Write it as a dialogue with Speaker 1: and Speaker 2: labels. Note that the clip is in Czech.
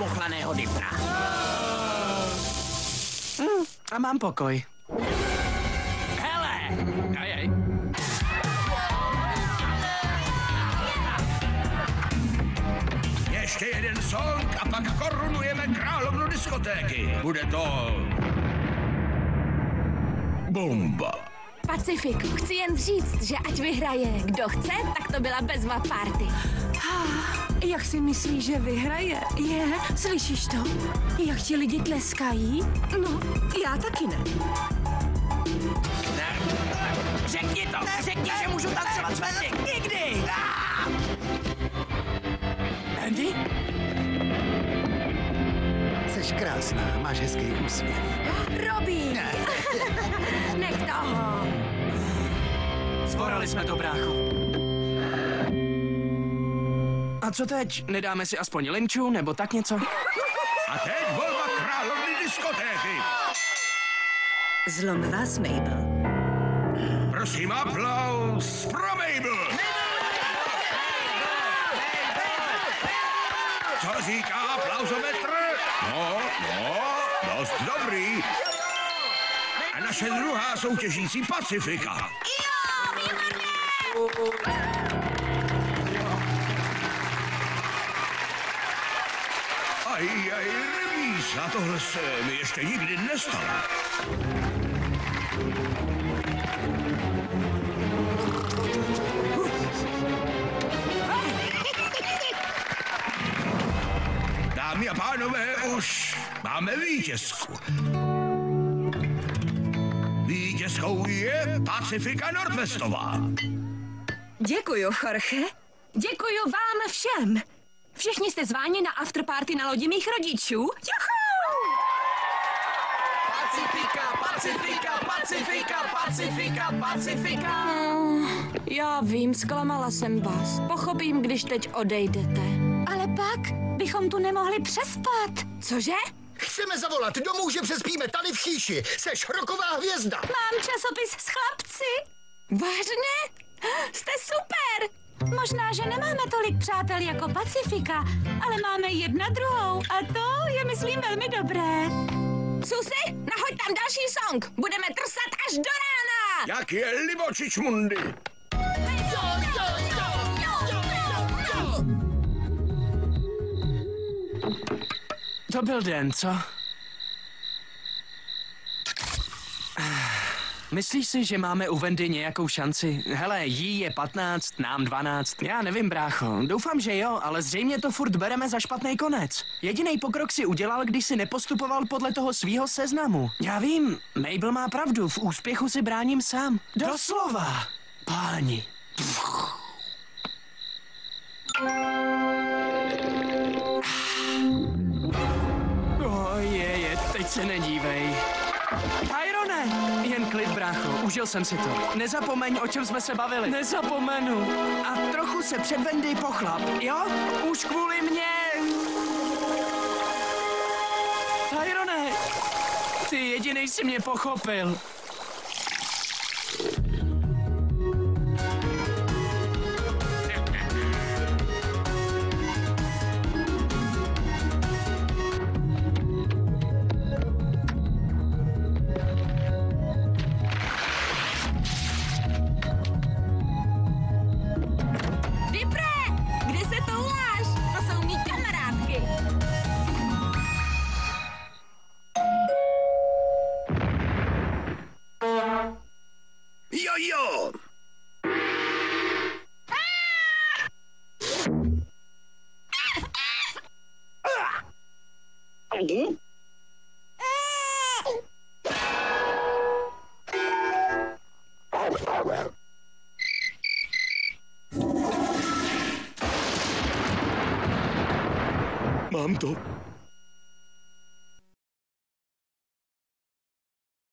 Speaker 1: zmuchlaného Dipra.
Speaker 2: A mám pokoj.
Speaker 1: Hele!
Speaker 2: Ajaj.
Speaker 3: Ještě jeden song a pak korunujeme královnu diskotéky. Bude to... bomba.
Speaker 4: Pacifik, chci jen říct, že ať vyhraje kdo chce, tak to byla bezva party.
Speaker 5: Jak si myslíš, že vyhraje? Slyšíš to? Jak ti lidi tleskají? No, já taky ne.
Speaker 1: Řekni to! Řekni, že můžu tancovat s Wendy! Nikdy!
Speaker 2: Andy?
Speaker 6: Jseš krásná, máš hezký úsměv.
Speaker 4: Robí! Nech toho!
Speaker 2: Zborali jsme to, brácho. A co teď? Nedáme si aspoň linču, nebo tak něco?
Speaker 3: A teď volba královny diskotéky.
Speaker 5: Zlom vás, Mabel.
Speaker 3: Prosím, aplaus pro Mabel. Co říká aplauzometr? No, dost dobrý. A naše druhá soutěžící Pacifika. Aj, remíza, tohle se mi ještě nikdy nestalo. Dámy a pánové, už máme vítězku. Vítězkou je Pacifika Northwestová.
Speaker 5: Děkuju, Jorge. Děkuju vám všem. Všichni jste zváni na afterparty na lodi mých rodičů. Juhu!
Speaker 1: Pacifika, Pacifika, Pacifika, Pacifika, Pacifika.
Speaker 4: Já vím, zklamala jsem vás. Pochopím, když teď odejdete. Ale pak bychom tu nemohli přespat. Cože?
Speaker 6: Chceme zavolat domů, že přespíme tady v šíši. Seš roková hvězda.
Speaker 4: Mám časopis s chlapci. Vážně? Jste super! Možná, že nemáme tolik přátel jako Pacifika, ale máme jedna druhou a to je, myslím, velmi dobré. Susi, nahoď tam další song. Budeme trsat až do rána.
Speaker 3: Jak je libočičmundy.
Speaker 2: To byl den, co? Myslíš si, že máme u Wendy nějakou šanci? Hele, jí je 15, nám 12. Já nevím, brácho. Doufám, že jo, ale zřejmě to furt bereme za špatný konec. Jediný pokrok si udělal, když si nepostupoval podle toho svýho seznamu. Já vím, Mabel má pravdu, v úspěchu si bráním sám. Doslova, páni. Je, teď se nedívej. Tyrone! Jen klid, brácho, užil jsem si to. Nezapomeň, o čem jsme se bavili. Nezapomenu. A trochu se před Wendy pochlap, jo? Už kvůli mně. Tyrone, ty jedinej si mě pochopil.
Speaker 3: Jo!
Speaker 6: Mám to.